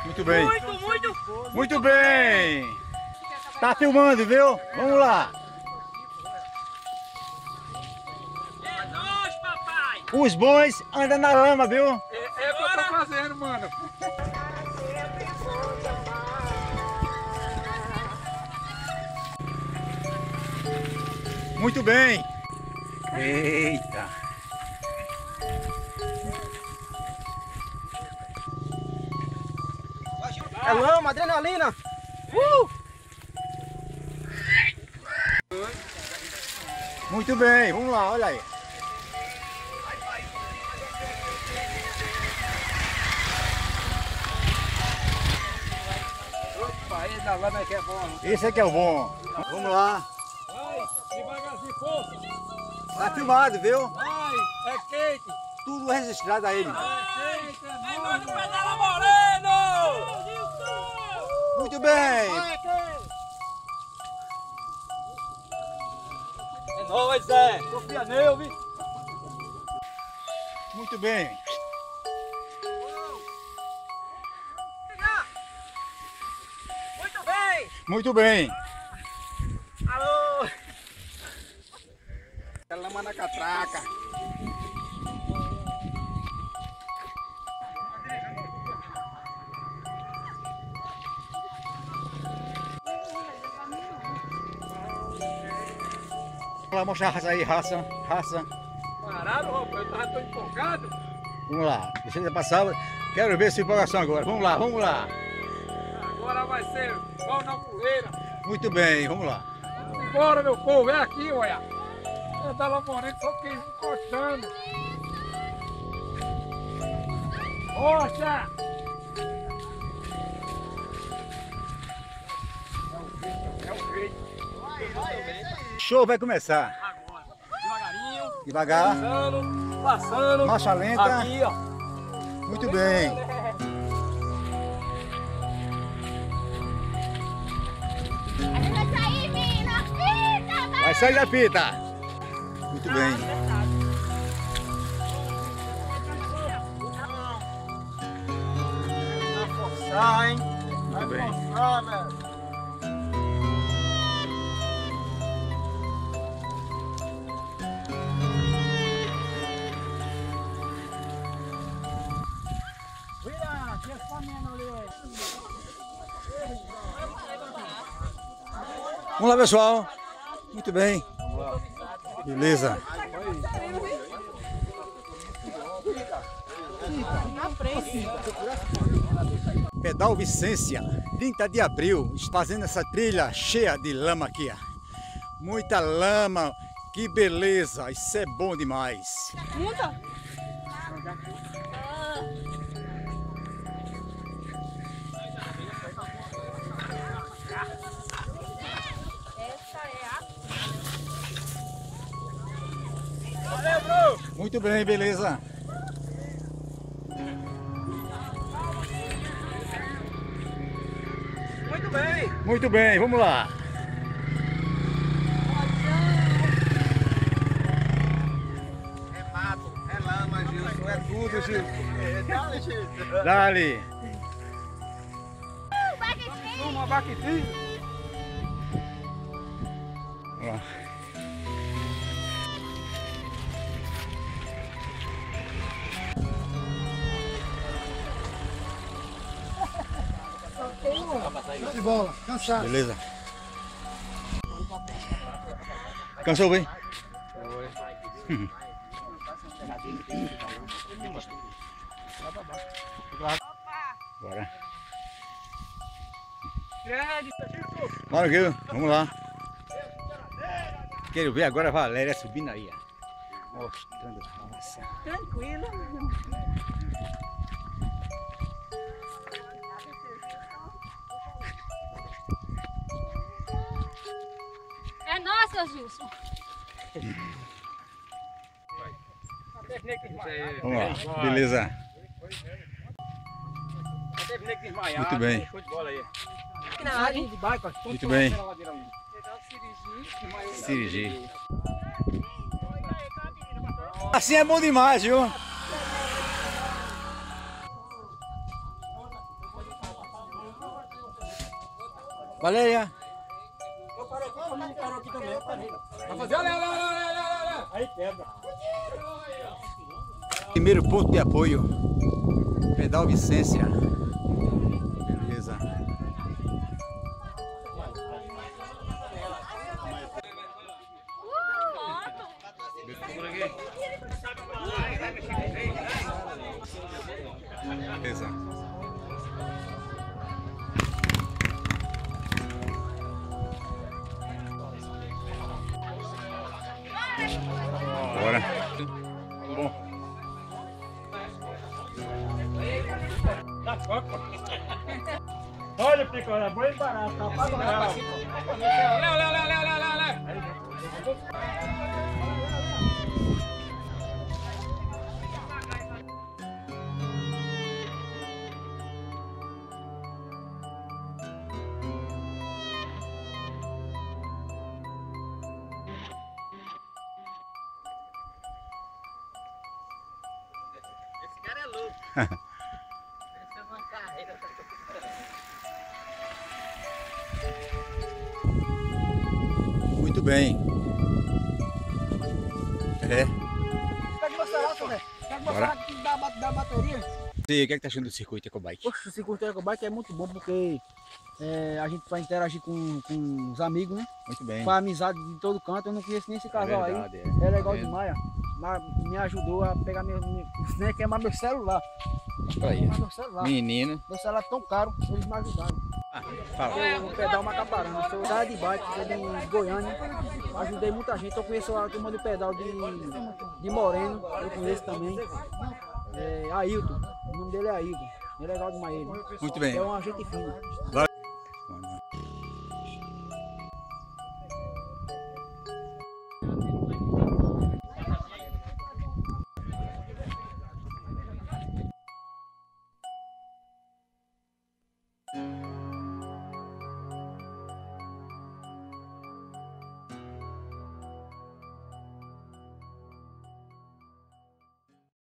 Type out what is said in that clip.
Muito bem. Muito. Muito bem. Tá filmando, viu? Vamos lá. É nóis, papai. Os bons andam na lama, viu? É o que eu tô fazendo, mano. Muito bem. Eita. É lama, adrenalina. Muito bem. Vamos lá, olha aí. Opa, aí da lama é que é bom. Esse aqui é o bom. Vamos lá. Vai, devagarzinho, força. Tá filmado, viu? Vai, é quente. Tudo registrado a ele. É quente, É nóis do Pedala Moreno. Muito bem. É nóis, Zé. Confia nele, viu? Muito bem. Muito bem. Muito bem. Alô. É lama na catraca. Vamos lá mostrar a raça aí, raça. Parado, rapaz, eu tava tão empolgado. Vamos lá. Deixa ele passar. Quero ver essa empolgação agora. Vamos lá, vamos lá. Agora vai ser pau na poeira. Muito bem, vamos lá. Bora, meu povo, é aqui, olha. É da Lamorena, só que encostando. Rocha! É o jeito. Show vai começar. Agora. Devagarinho. Devagar. Passando. Marcha lenta. Aqui, ó. Muito bem. A gente vai sair, menina! Fita, vai! Vai sair da fita. Muito bem. Vai forçar, hein? Muito bem. Forçar, velho. Vamos lá, pessoal. Muito bem. Beleza. Pedal Vicência, 30 de abril, fazendo essa trilha cheia de lama aqui. Ó. Muita lama, que beleza, isso é bom demais. Muita? Essa é a... Valeu, Bruno. Muito bem, beleza. Muito bem. Muito bem, vamos lá. É mato, é lama, Gilson, é tudo, Gilson. Dá-lhe, Gilson. Dali. Uma baquitinha. Vamos lá. De bola, cansado. Beleza. Cansou bem? Bora. Bora, Gil. Vamos lá. Quero ver agora a Valéria subindo aí. Ó. Mostrando a raça. Tranquilo. É nossa, Gilson. Vamos lá. Beleza. Muito bem. Show de bola aí. Aqui na área, hein? Muito bem. Sirigi. Assim é bom demais, viu? Valéria. Vai fazer, olha. Aí quebra. Primeiro ponto de apoio. Pedal Vicência. Beleza. Beleza. Bora. Bom. Olha, Picolé, bom e barato, tá pago real. Olha. Esse cara é louco. Esse é uma carreira. Muito bem. É. Pode mostrar lá, Sandré. Pode mostrar aqui da bateria. E o que é que tá achando do circuito Ecobike? Poxa, o circuito Ecobike é muito bom porque a gente vai interagir com os amigos, né? Muito bem. Com a amizade de todo canto. Eu não conheço nem esse casal Verdade, aí. é. É legal Tá vendo? demais, ó. Mas me ajudou a pegar nem queimar meu celular. Aí. Queimar meu celular. Menino. Meu celular é tão caro, eles me ajudaram. Fala. Eu pedal Macaparana, eu sou da de bike, sou de Goiânia. Ajudei muita gente. Eu conheço a turma do pedal de Moreno, eu conheço também. Ailton, o nome dele é Ailton. É legal demais ele. Muito bem. É uma gente fina.